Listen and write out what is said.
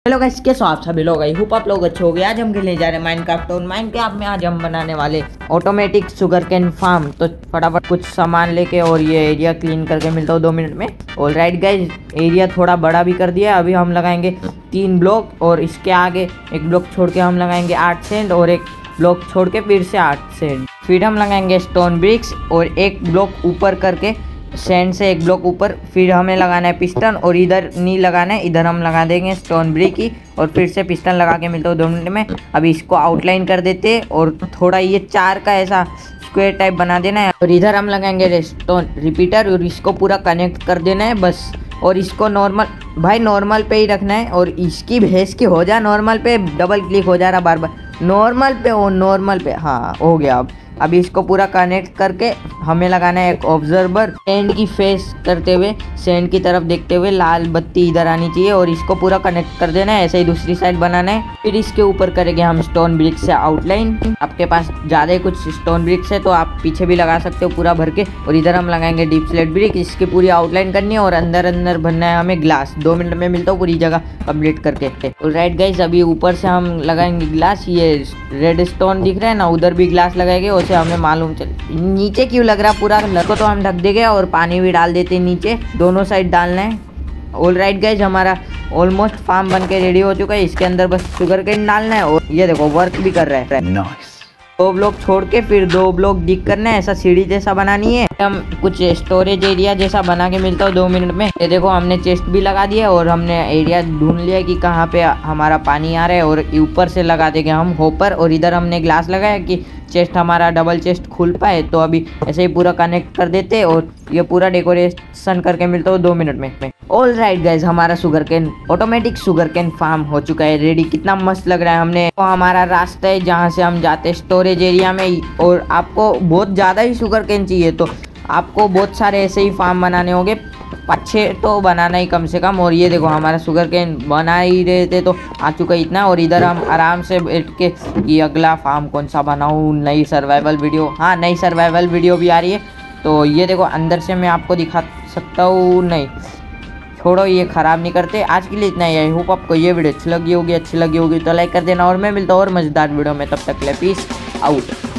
Hello guys, कैसे हो आप सभी लोग। आई होप आप लोग अच्छे हो गए। आज हम खेलने जा रहे हैं माइनक्राफ्ट और माइनक्राफ्ट में आज हम बनाने वाले ऑटोमेटिक शुगर कैन फार्म। तो फटाफट कुछ सामान लेके और ये एरिया क्लीन करके मिलता हूँ 2 मिनट में। ऑलराइट गाइस, एरिया थोड़ा बड़ा भी कर दिया। अभी हम लगाएंगे 3 ब्लॉक और इसके आगे एक ब्लॉक छोड़ के हम लगाएंगे 8 सेंट और एक ब्लॉक छोड़ के फिर से 8 सेंट। फिर हम लगाएंगे स्टोन ब्रिक्स और एक ब्लॉक ऊपर करके सैंड से एक ब्लॉक ऊपर। फिर हमें लगाना है पिस्टन और इधर नहीं लगाना है, इधर हम लगा देंगे स्टोन ब्रिक ही और फिर से पिस्टन लगा के मिलता हूँ 2 मिनट में। अभी इसको आउटलाइन कर देते और थोड़ा ये 4 का ऐसा स्क्वायर टाइप बना देना है और इधर हम लगाएंगे रेस्टोन रिपीटर और इसको पूरा कनेक्ट कर देना है बस। और इसको नॉर्मल पे ही रखना है और इसकी भैंस की हो जा नॉर्मल पे, डबल क्लिक हो जा रहा बार बार। नॉर्मल पे हाँ हो गया। अभी इसको पूरा कनेक्ट करके हमें लगाना है एक ऑब्जर्वर। सैंड की फेस करते हुए, सैंड की तरफ देखते हुए लाल बत्ती इधर आनी चाहिए और इसको पूरा कनेक्ट कर देना है। ऐसे ही दूसरी साइड बनाना है। फिर इसके ऊपर करेंगे हम स्टोन ब्रिक से आउटलाइन। आपके पास ज़्यादा कुछ स्टोन ब्रिक्स है तो आप पीछे भी लगा सकते हो पूरा भर के। और इधर हम लगाएंगे डीप स्लेट ब्रिक, इसकी पूरी आउटलाइन करनी है और अंदर भरना है हमें ग्लास। 2 मिनट में मिलता हूँ पूरी जगह कंप्लीट करके। ऑलराइट गाइस, अभी ऊपर से हम लगाएंगे ग्लास। ये रेड स्टोन दिख रहा है ना, उधर भी ग्लास लगाएंगे। उसे हमें मालूम चल नीचे क्यों लग रहा पूरा को, तो हम ढक देंगे और पानी भी डाल देते हैं नीचे, दोनों साइड डालना है। ऑलराइट गाइस, हमारा ऑलमोस्ट फार्म बन के रेडी हो चुका है। इसके अंदर बस शुगर केन डालना है और ये देखो वर्क भी कर रहा है। नाइस। 2 ब्लॉक छोड़ के फिर 2 ब्लॉक डिग करना है, ऐसा सीढ़ी जैसा बनानी है। हम कुछ स्टोरेज एरिया जैसा बना के मिलता हूँ 2 मिनट में। ये देखो हमने चेस्ट भी लगा दिया और हमने एरिया ढूंढ लिया कि कहाँ पे हमारा पानी आ रहा है और ऊपर से लगा देंगे हम होपर। और इधर हमने ग्लास लगाया कि चेस्ट हमारा डबल चेस्ट खुल पाए। तो अभी ऐसे ही पूरा कनेक्ट कर देते और ये पूरा डेकोरेशन करके मिलता हूँ 2 मिनट में। ऑल राइट गाइज, हमारा sugar cane automatic sugar cane farm हो चुका है रेडी। कितना मस्त लग रहा है। हमने तो हमारा रास्ता है जहाँ से हम जाते हैं स्टोरेज एरिया में। और आपको बहुत ज़्यादा ही शुगर कैन चाहिए तो आपको बहुत सारे ऐसे ही फार्म बनाने होंगे, 5-6 तो बनाना ही कम से कम। और ये देखो हमारा शुगर कैन बना ही रहे थे तो आ चुका इतना। और इधर हम आराम से बैठ के कि अगला फार्म कौन सा बनाऊँ, नई सर्वाइवल वीडियो। हाँ, नई सर्वाइवल वीडियो भी आ रही है। तो ये देखो अंदर से मैं आपको दिखा सकता हूँ। नहीं छोड़ो, ये ख़राब नहीं करते। आज के लिए इतना ही। आई होप आपको ये वीडियो अच्छी लगी होगी तो लाइक कर देना और मैं मिलता हूँ और मज़ेदार वीडियो में। तब तक के लिए पीस आउट।